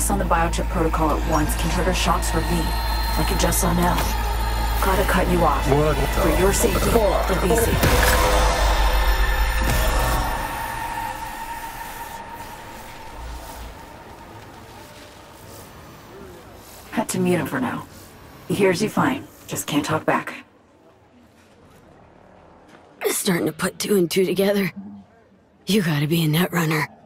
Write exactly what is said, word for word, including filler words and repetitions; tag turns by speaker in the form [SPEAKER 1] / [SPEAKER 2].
[SPEAKER 1] stress on the biochip protocol at once can trigger shocks for V, like you just saw now. Gotta cut you off.
[SPEAKER 2] What
[SPEAKER 1] for your safety, for V's safety. Had to mute him for now. He hears you fine, just can't talk back.
[SPEAKER 3] Starting to put two and two together. You gotta be a netrunner.